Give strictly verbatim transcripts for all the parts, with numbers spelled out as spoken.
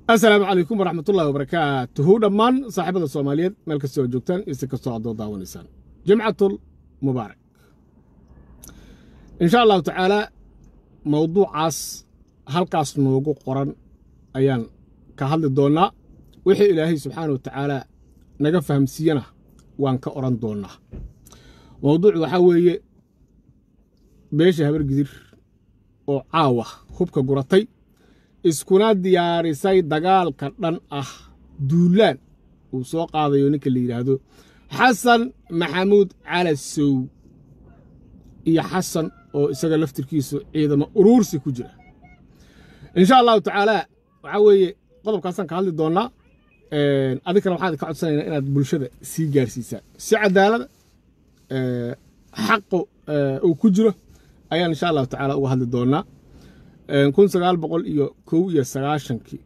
السلام عليكم ورحمة الله وبركاته. دمان صاحب الصوماليات ملك السوق جوكتان يستكسو عدو داون إنسان جمعة المبارك إن شاء الله تعالى. موضوع عاص هالكاس نوغو قران أيان كهال الدونا وحي إلهي سبحانه وتعالى نقفهم سينا وان كأوران دونا. موضوع وحاوي بيش هبر قدير أو عاوة خوبك قرطي iskuna diyaarisay dagaalka dhan ah duulaan uu soo qaadayo ninka la yiraahdo Xasan Maxamuud Calasow iyo Xasan oo isaga laftirkiisu ciidamo urursi ku jira. insha Allah ta'ala waxa weeye qodobkaasan ka hadli doonaa ee adikana waxaad ka codsanaynaa inaad bulshada si gaarsiisaan si cadaalad ee xaq oo ku jiro ayaan insha Allah ta'ala uga hadli doonaa. kun sagaal boqol iyo kow iyo sagaashan-kii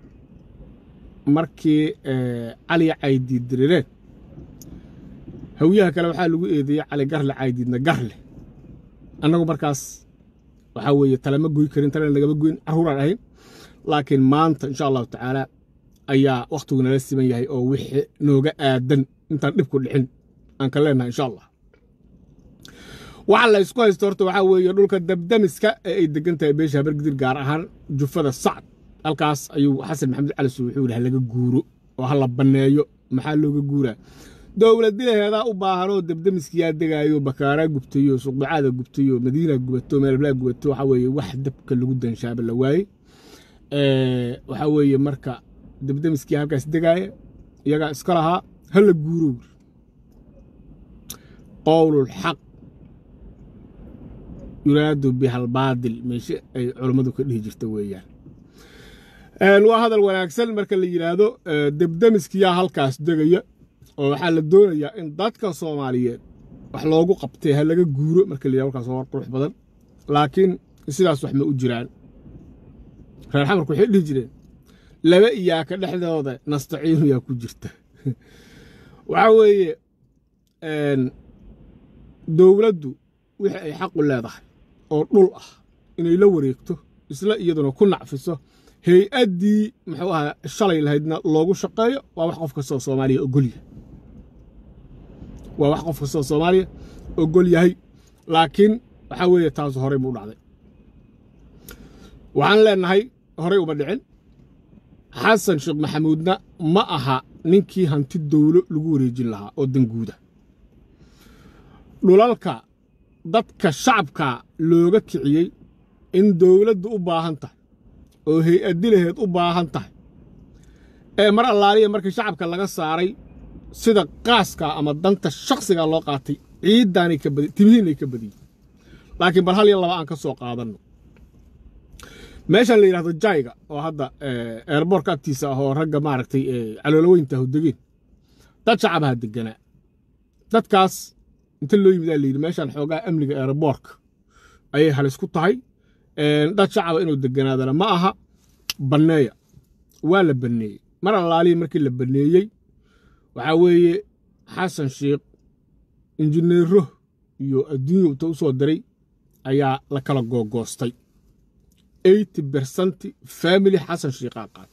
markii Cali Caydiid dirireen hawiyaha kale waxaa lagu eedeeyay Cali Garle Caydiidna Garle annagu markaas waxa weeye talama goy karin talana lagaba goyn caruuraan ahayn laakiin maanta insha Allah ta'ala ayaa waqtigu nala siman yahay oo wixii nooga aadan intaan dhib ku dhicin aan ka leenahay insha Allah. waxa la isku haysto horta waxa weeye dhulka dabdamiska ee ay degantahay beesha habar gidir gaar ahaan jufada Sacd halkaas ayuu Xasan Maxamuud Calasow wuxuu yiraahdaa laga guuro oo hal la baneeyo maxaa looga guuraa dawladdeeda u baahan oo dabdamiskiya degayo Bakaara gubtayo suuqbacaada gubtayo Madiina gubato meelbla gubato waxa weeye wax dabka lagu danshaaba la waayay ee waxa weeye marka dabdamiskiya halkaas degaaya iyaga iska lahaa hal la guuro qowlul xaq يرادوا بها الباطل ماشي اي علمادو كدهي جirta weeyaan een waa hadal wanaagsan marka la yiraahdo dibdamiskiya halkaas degaya oo waxa la doonayaa in dadka Soomaaliyeed wax loogu qabtay ha laga guuro marka la yiraahdo halkaas war qurux badan laakiin sidaas wax ma u jiraan reer xamarku waxay dhigi jireen laba iyaa ka dhaxdooda nastaciin yaa ku jirta waxa weeye een dawladdu wixii ay xaq u leedahay oo dhul ah inay la wareegto isla iyaduna ku nacfiso hay-adii muxuu ahaa shalay lahaydna loogu shaqeeyo waa wax qof kasta oo Soomaaliya ogol yahay waa wax qof kasta oo Soomaaliya ogol yahay laakiin waxa weeye taas horey buu dhacday waxaan leenahay horey uma dhicin Xasan Sheekh Maxamuudna ma aha ninkii hanti dawlo lagu wareejin lahaa oo danguuda dhulalka dadka shacabka looga kiciyay in dawladdu u baahan tahay oo hay-adilaheed u baahan tahay ee mar allaaliya markii shacabka laga saaray sida qaaska ama danta shakhsiga loo qaatay ciidaanay ka badi timihiinay ka badiyay laakiin bal hal iyo laba aan ka soo qaadano meeshan la yiraahdo Jayga oo hadda airport-ka agtiisa ah oo ragga maaragtay caloolaweynta hudageen dad shacabaha deganaa dadkaas inta loo yimid la yiri meeshan xoogaa amniga airport ayay halis ku tahay een dad shacab inuu deganaadana ma aha baneeya waa la baneeyay mar allaali markii la baneeyay waxa weeye Xasan Sheekh injineero iyo adduunyo u soo diray ayaa la kala googoostay eighty percent family Xasan Sheekh qaat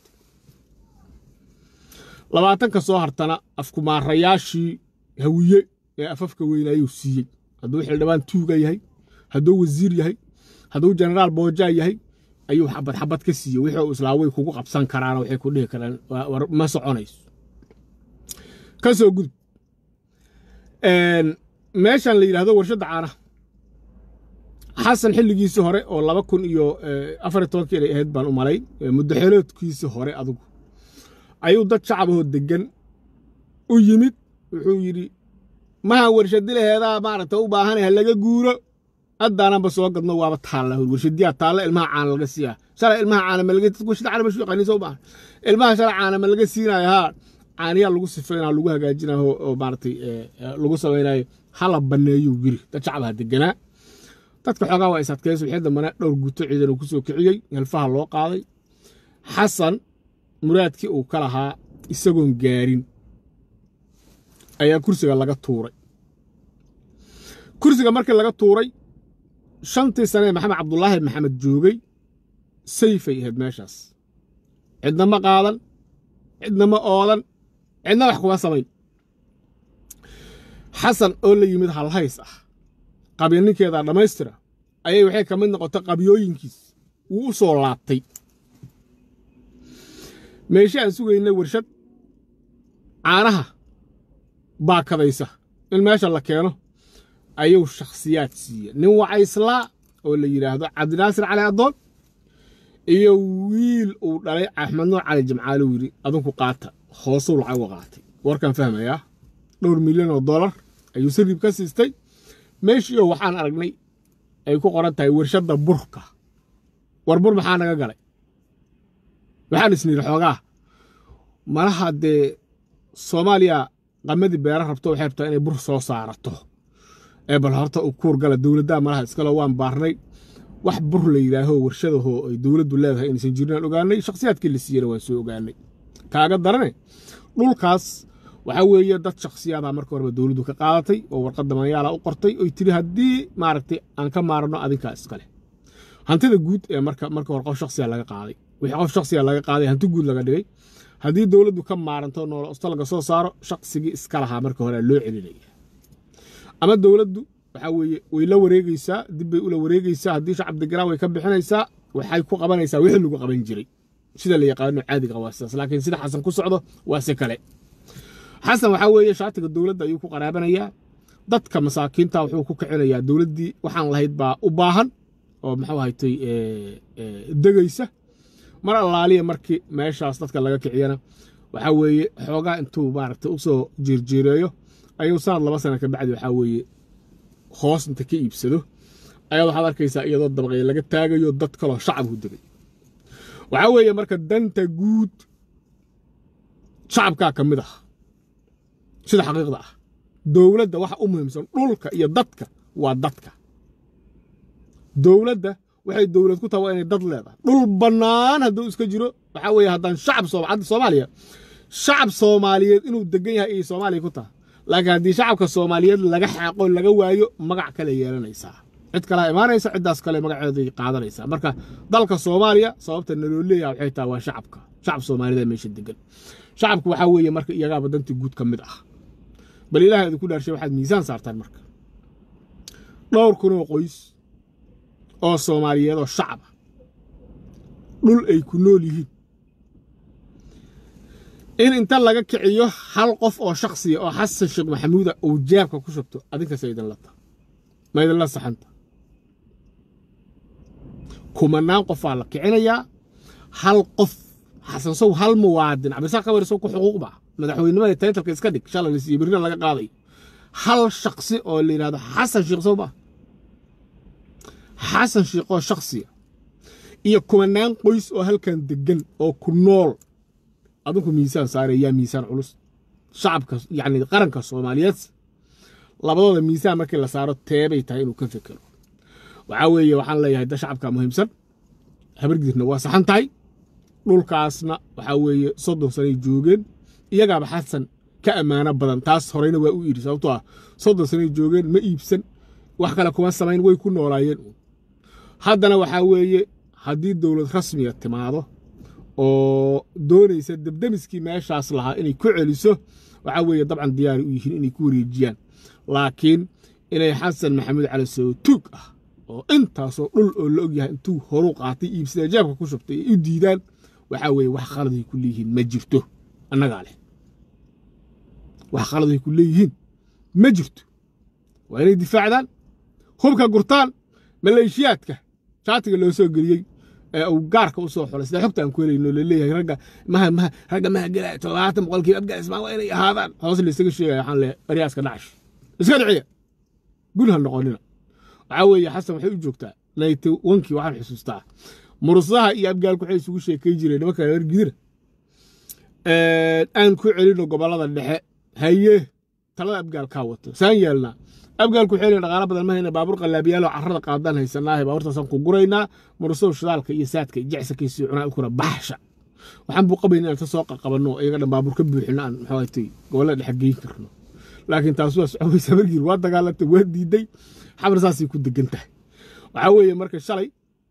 labaatan ka soo hartana afkumaarayaashii hawiye ee afafka weynayuu siiyay haduu xildhibaan tuuga yahay haduu wasiir yahay haduu generaal booja yahay ayuu xabad xabad ka siiyay wixii uu islaaway kugu qabsan karaan waxay ku dhihi karaan ma soconayso ka soo gudub een meeshan la yiraahdo warshada caanaha Xasan xilligiisa hore oo laba kun iyo afar iyo toban kii ahayd baan u malay muddo xeeloodkiisa hore adigu ayuu dad shacab oo degan u yimid wuxuu yiri ma warshadileeda maaragtay u baahan yahay laga guuro adana ba soo gadno waaba taala warshadiya taala ilmaha caan laga siiya shalay ilmaha caan ma laga warshada caan ma soo qaniso u baahan ilmaha shalay caan ma laga siinayo ha caaniya lagu sifeynaa lagu hagaajinayo oo maaragtay lagu sameeyay hala baneeyo guri dad shacab deganaa dadka xogaa waa isaadkeeyo wixii damana dhowr guuto ciidan uu ku soo kiciyay halfaha loo qaaday Xasan muraadkii uu ka lahaa isagoon gaarin ayaa kursiga laga tuuray kursiga markii laga tuuray shantii sane Maxamed Cabdullaahi Maxamed joogay sayfay ahayd meeshaas cidna ma qaadan cidna ma oodan cidna wax kuma samayn xasan oo la yimid halhays ah qabiilninkeeda dhamaystira ayay waxay ka mid noqotay qabyooyinkiis uu u soo laabtay meesha aan sugaynay warshad caanaha baakadaysa in meesha la keeno ayuu shakhsiyaad siiya nin wacaysla oo la yiraahdo Cabdinaasir Cali Adoon iyo wiil uu dhalay Axmed Nuur Cali Jimcaale wiiri adinku qaata hoos u lacag qaatay warkan fahmaya dhowr milyan oo dollar ayuu sirib ka siistay meeshii waxaan aragnay ay ku qoran tahay warshada burka war bur maxaa naga galay waxaan isniir xoogaa malaha de Soomaaliya qamadi beera rabto waxay rabtaa inay bur soo saarato ee bal horta u kuur gala dawladda malaha iska loo waan baarnay wax bur la yiraaho warshadaho ay dawladdu leedahay in san jirnaan ogaanay shakhsiyaadkii la siiyay waan soo ogaanay kaaga darane dhulkaas waxa weeye dad shakhsiyaada marka hore dawladdu ka qaadatay oo warqad damayaala u qortay oo tiri hadii maaragtay aan ka maarno adinka iska leh hantida guud ee marka marka hore qof shakhsiya laga qaaday wixii qof shakhsiya laga qaaday hanti guud laga dhigay hadii dawladdu ka maaranto nool usta laga soo saaro shakhsigii iska lahaa marka hore loo celinaya ama dawladdu waxa weeye way la wareegaysaa dib bay u la wareegaysaa hadii shacab degan way ka bixinaysaa waxay ku qabanaysaa wixii lagu qaban jiray sida la yaqaan caadiga qawaasas laakiin sida xasan ku socdo waa si kale xasan waxa weeye shaatiga dawladda ayuu ku qaraabanaya dadka masaakiinta wuxuu ku kicinayaa dawladdii waxaan lahayd baa u baahan oo maxaa haytay ee dagaysa mar allaaliya markii meeshaas dadka laga kiciyana waxa weeye xoogaa intuu maaragtay u soo jirjireeyo ayuu saad laba sano ka bacdi waxa weeye hoos inta ka iibsado ayaa waxa arkaysaa iyadoo dabaqay laga taagayo dad kale shacab u dagay waxa weeye marka danta guud shacabka kamid ah sida xaqiiqda ah dawladda waxa u muhiimsan dhulka iyo dadka waa dadka dawladda waxay dawlad ku tahay inay dad leedahay dhul banaan haduu iska jiro waxa weeye hadan shacab Soomaaliyeed shacab Soomaaliyeed inuu degan yahay ee Soomaaliya ku tahay laakiin hadii shacabka Soomaaliyeed laga xaqo laga waayo magac kale yeelanaysa cid kale imaanaysa cidaas kale magaceeda qaadanaysa marka dalka Soomaaliya sababta naloo leeyahay waxay tahay waa shacabka shacab Soomaaliyeed meesha degan shacabku waxa weeye marka iyaga badanti guud kamid ah bal ilaahay idinku dhaarshay waxaad miisaan saartaan marka dhowr kun oo qoys oo Soomaaliyeed oo shacab dhul ay ku nool yihiin in inta laga kiciyo hal qof oo shakhsi oo Xasan Sheekh Maxamuud oo jeebka ku shubto adinka saydan la taa ma idin la saxanta kumanaan qof la kicinaya hal qof Xasan Sow hal muwaadin abisa ka warso ku xuquuq ba madaxweynimada taytalka iska dhig shalay la siiyay birina laga qaaday hal shakhsi oo la yiraahdo Xasan Sheekh Sow ba Xasan Sheekh oo shakhsi iyo kumanaan qoys oo halkan degan oo ku nool adinku miisaan saaraya miisaan culus shacabka yaani qaranka Soomaaliyeed labadooda miisaan markii la saaro teebay tahay inuu ka fikiro waxa weeye waxaan leeyahay da shacabka muhiimsan habargidna waa saxan tahay dhulkaasna waxa weeye soddon sano joogeen iyaga ba Xasan ka amaana badan taas horeyna waa u yiri sababtoo ah soddon sano joogeen ma iibsan wax kale kuma samayn way ku noolaayeen haddana waxa weeye hadii dawlad rasmi ah timaado oo doonaysa dabdamiskii meeshaas lahaa inay ku celiso waxa weeye dabcan diyaar u yihiin inay ku wareejiyaan laakiin inay Xasan Maxamuud Cali Sow tuug ah oo intaasoo dhul oo la og yahay intuu horu qaatay iibsada jeebka ku shubtay u diidaan waxa weeye wax khalad ay ku leeyihiin ma jirto annaga leh wax khalad ay ku leeyihiin ma jirto waa inay difaacdaan hubka gurtaan maleeshiyaadka shaatiga loo soo geliyay ee uu gaarka u soo xulay sida xogtaan ku helayno leeyahay raga ma ma raga ma galay todobaatan boqolkiiba abgaal ismaa waa inay ahaadaan hoos la isaga sheegay waxaan leeyahay bariyaaska dhacash iska dhiciya gulha noqonina waxa weeye Xasan waxay u joogtaa leeytay wankii waxaan xusuustaa murusaha iyo abgaal ku xay isugu sheekay jireen nimanka reer gidir ee aan ku celino gobolada dhexe haye talada abgaal ka wato saan yeelna abgaal ku xeelin dhaqaale badan ma hayna baabuur qalaabiyaal oo carrada qaadan haysanaa baabuurtaasan ku guraynaa muruso shidaalka iyo saadka jecsakiisa cunaa kuna baxsha waxaan buu qabaynaa inta soo qabano iyaga dhan baabuur ka buuxina aan maxaa haytay gobolada dhexe geyn karno laakiin taas waa socodaysa markii waa dagaalantay waa diiday xabar saasi ku degan tahay waxa weeye marka shalay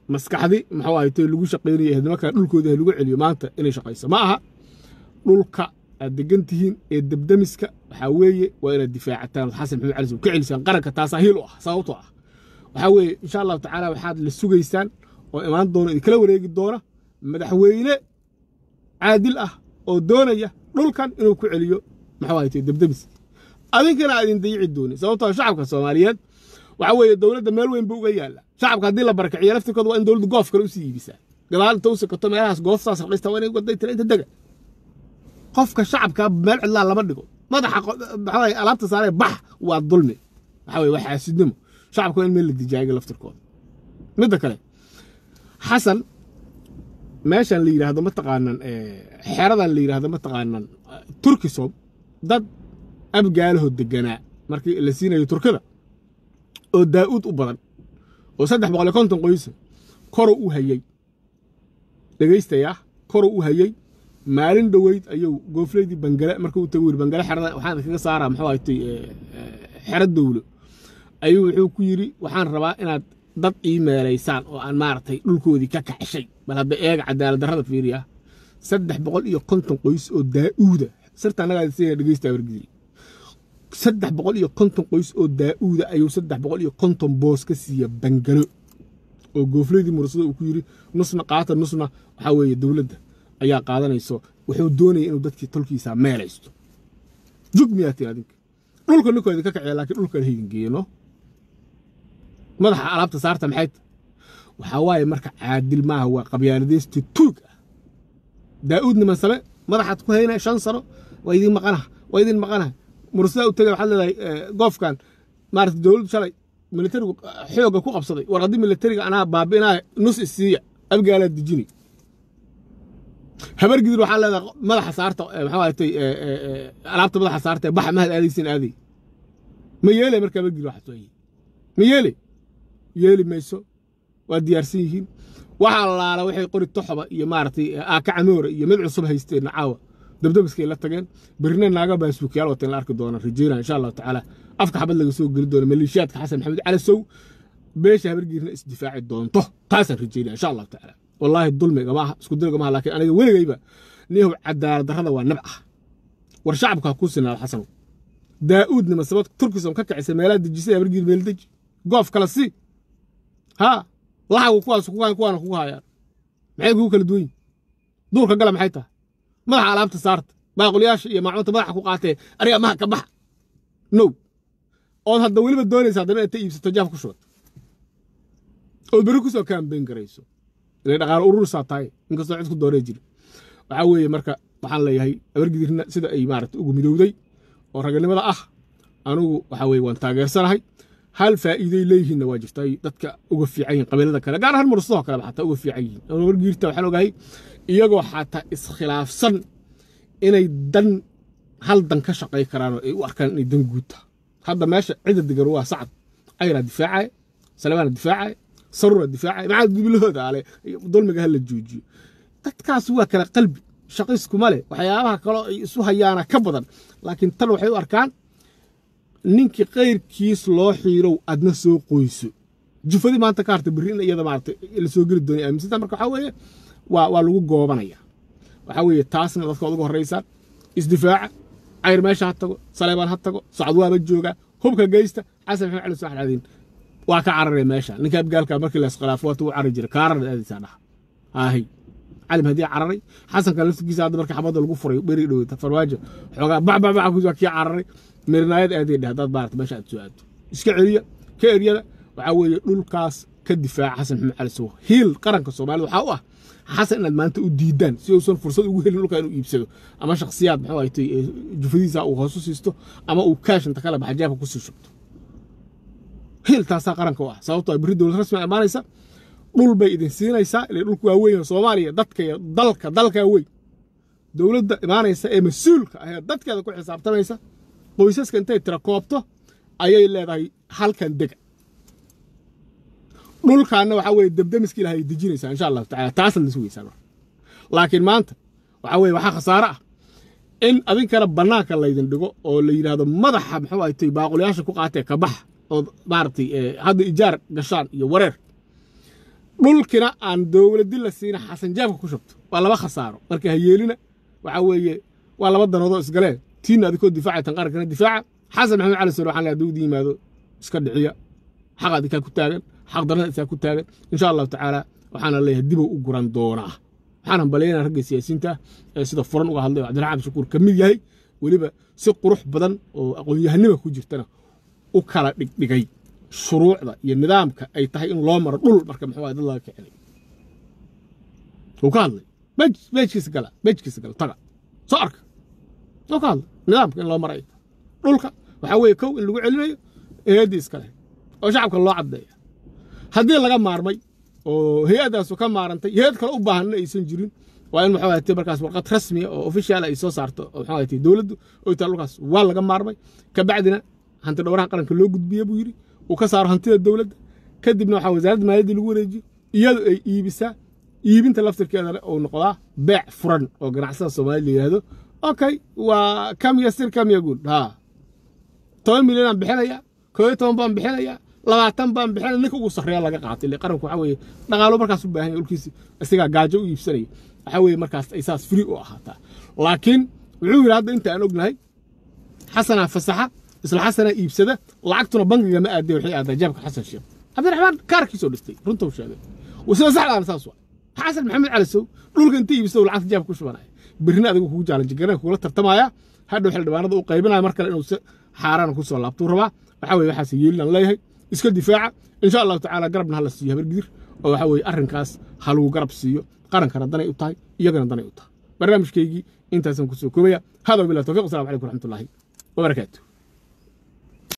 maskaxdi maxaa ay tahay lagu shaqeynayay hadma ka dhulkooda lagu celiyo maanta inay shaqeyso ma aha dhulka aad degantihiin ee dabdamiska waxa weeye waa inaad difaacataan xasan maxamed cali ka celisaan qaranka taas ahil ah sababtoo ah waxa weeye insha Allah tacaala waxaad la sugaysaan oo imaan doona in kala wareegi doona madaxweyne caadil ah oo doonaya dhulkan inuu ku celiyo maxaa ay tahay dabdamis adinkana aad indayici doonay sababtoo shacabka Soomaaliyeed waxa weeye dawladda meel weyn buu uga yaala shacabka hadii la barakaciyo laftirkooda waa in dawladdu goof kale u sii iibisaa gadaal tawsa ka meelahaas gooftaas raqaysta waa inay waday tira inta daga qofka shacabka meel cidla lama dhigo madaxa maxay alaabta saaray bax waa dulmi waxa weeye waxa sidnimo shacabku in meel la dijaaga laftirkooda midda kale xasan meeshan la yiraahdo ma taqaanan ee xeradan la yiraahdo ma taqaanan turkisom dad abgaalaho deganaa markii la siinayo turkada oo daa'ud u badan oo saddex boqol iyo konton qoys kor u hayay dhageystaya kor u hayay maalin dhaweyd ayuu goofleedii bangala markuu uu tago bangala xerada waxaan kaga saaraa maxaa ay tay xerad dawlo ayuu wuxuu ku yiri waxaan rabaa inaad dad emaileysan oo aan maartay dhulkoodii ka kacshay bal hadda eeg cadaalad darrada fiiriya saddex boqol iyo konton qoys oo daa'uuda sirta anaga si dhageystaa wargidi saddex boqol iyo konton qoys oo daa'uuda ayuu saddex boqol iyo konton boos ka siiya bangalo oo goofleedii mursada uu ku yiri nusna qaata nusna waxa weeye dawladda ayaa qaadanayso wuxuu doonayay inuu dadkii tolkiisa meelaysto jugmiyaati adink dhulka ninkooda ka kacay laakiin dhulka heedin geeyno madaxa alaabta saarta maxay waxa waaye marka caadil maaha waa qabyaaladeysti tuug daa'uud niman same madaxaad ku haynaa shan sano waa idin maqana waa idin maqana mursada u tagay waxa leedahay goofkan maartay dawladdu shalay militarigu xooga ku qabsaday warqadii militariga anaa baabinaa nus isiya abgaala dijini habar gidir waxa leedahay madaxa saarta waxa ay tay alaabta madaxa saarta bax mahad aadaysin aaday ma yeelay marka habar gidir waxa soo yiri ma yeelay yeeli mayso waa diyaarsan yihiin waxa laala waxay qori toxba iyo maartay aaka camoore iyo mid cusub haysteen caawa dabdabiskay la tageen birna naaga baasuukiyaal wateen la arki doona rajeena insha Allah tacaala afka xabad laga soo gali doona maleeshiyaadka xasan maxamed cali sow beesha habar gidirna isdifaaci doonto taas rajeena insha Allah tacaala والله الظلم يا جماعه اسكو دل يا جماعه لكن انا ولغيبا نيو عدالة درده waa nabca war shacabka ku sinaa xasan daa'uud nima sabab turkisom ka kacay meelaha dajisay abargir meel daj goof kala si ha laxagu kuwaas ku kuwana ku hayaan maxay ku kala duwan duurka gala maxay tahay madaxa alaabta saarta baaquliyaash iyo macluumaadka madaxa ku qaatay ariga ma ka bax no oo hadda waliba doonaysa hadana inta iibsato jaaf ku shubto oo bari ku soo campaign garayso ilaa dhaqaale urur saatay inkastoo cid ku doorey jir waxa weeye marka waxaan leeyahay abargidirna sida ay maaragtay ugu midowday oo raganimada ah anigu waxa weeye waan taageersanahay hal faa'iido leeyihiin waa jirtay dadka uga fiican qabiilada kale gaar ahaan mursado kale xataa uga fiican yihiin abargirta waxa loogahay iyagoo xataa iskhilaafsan inay dan hal dan ka shaqay karaan oo ay u arkaan inay dan guud tahay hadda meesha cid digar waa sacad ayra difaacay salamaan difaacay صرنا الدفاع مع الدبلهود على ظلمك هلا جوجي dadkaas waa kala qalbi shaqisku male waxyaabaha kale ay isu hayaana ka badan laakiin tan waxay u arkaan ninki qeyrkiis loo xiiro adna soo qoyso jufadi maanta kaarta bariin iyada maartay la soo gali doonay aaminsan marka waxa weeye waa waa lagu goobanaya waxa weeye taasna dadka ugu horeysan isdifaaca ayr meesha tago saleebaan ha tago sacad waaba jooga hubka geysta xasan maxamed cali saxladin waa ka cararay meesha ninka abgaalka markii la isqalaafo waa uu carar jiray kaarar aadaysa dhax aahay calim hadii cararay xasan ka laftigiisa hadda markii xabada lagu furay bari dhawta farwaajo xogaa bac bac bac ku soo kii cararay mirnaayad aaday dhahdaad baart meesha aad soo aado iska celiya ka eriyada waxa weeye dhulkaas ka difaac xasan maxamed cali sow hiil qaranka Soomaaliya waxa u ah xasan inaad maanta u diidaan si uu san fursad ugu helin dhulka inuu iibsado ama shakhsiyaad maxaa ay tay jufadiisa uu hoos u siisto ama uu cash inta kala baxjaabka ku sii shubto هل تاسا قرنك waa sababtoo ay bari dawlad rasmi amaanaysa dhul bay idin siinaysa ilaa dhulku waa weyn Soomaaliya dadka dalka dalka weyn dawladda imaanaysa ee mas'uulka ah dadkeeda ku xisaabtamaysa qoysaska intay tira koobto ayay leedahay halkan deg dhulkaana waxa weeye dabdamiski ilaahay dijinaysa insha Allah taala taas la sugaysaa laakiin maanta waxa weeye waxa khasaare ah in adin kala banaanka la idin dhigo oo la yiraahdo madaxa maxaa ay tay baaquliyasha ku qaatay ka bax oo maartay hadda ijaar gashaan iyo wareer dhulkina aan dowladda la siin xasan jaabka ku shubto waa laba khasaaro marka hayeelina waxa weeye waa laba danood isgaleen tiina adikoo difaacay tan qarankana difaaca xasan maxamed cali soo waxaan la dawdi yimaado iska dhiciya xaq adika ku taagan xaq darada isa ku taagan insha Allah taala waxaana leeyahay dib u guran doonaa waxaan baleeyana rag siyaasiyiinta sida furan uga hadlay Cabdiraxmaan Shukuur kamid yahay waliba si qurux badan oo aqoon-yahanimo ku jirtana u kala dhigdhigay shuruucda iyo nidaamka ay tahay in loo maro dhul marka maxaa dad laga kicin oo ka hadlay baj bajkiisa gala bajkiisa gala taga soo arka oo ka hadlay nidaamka in loo maray dhulka waxa weeye kow in lagu celinayo eediis kale oo shacabka loo cadeeyo haddii laga maarmay oo hay'adaas ka maarantay hay'ad kale u baahan aysan jirin waa in waxa ay markaas warqad rasmi ah oo official ay soo saarto waxa ay tahay dawladdu oo taa lukaas waa laga maarmay ka bacdina hanti dhawraha qaranka loo gudbiyay buu yiri uu ka saaro hantida dawladda kadibna waxa wasaaradda maaliyadda lagu wareejiyo iyadoo ay iibisa iibinta laftirkeeda oo noqda beec furan oo ganacsada Soomaaliya yiraahdo okay waa kam yasir kam yaqul ha toban milyan aan bixinaya koob iyo toban baan bixinaya labaatan baan bixinaya ninka ugu sareeya laga qaatay li qaranku waxa weeye dhaqaalo markaas u baahan yahay ulkiisi isaga gaajo u iibsanay waxa weeye markaas ay saas free u ahaata laakiin wuxuu yiraahdo inta aan ognahay xasana fasaxa isla xasana iibsada lacagtuna bangiga ma aaday wixii aaday jabka xasan sheekh Cabdiraxmaan kaarkiisoo dhistay runta u sheegay وسو صحلا أنا ساسوا حسن محمد علي سو لول كنتي يبسو العقد جاب كوش بناي برنا أديكو كوج على جيران كولا ترتمايا هذا حل دبانا ذو قيبنا مركل إنه حاران كوش ولا بطور ربع وحاول يحاسي يلنا الله هي إسكال دفاع إن شاء الله تعالى قربنا هلا السيها بالقدر وحاول أرن كاس حلو قرب سيو قرن كنا دنا يقطع يجنا دنا يقطع برنامج كيجي أنت سمكسو كوبيا هذا بالله توفيق والسلام عليكم ورحمة الله وبركاته.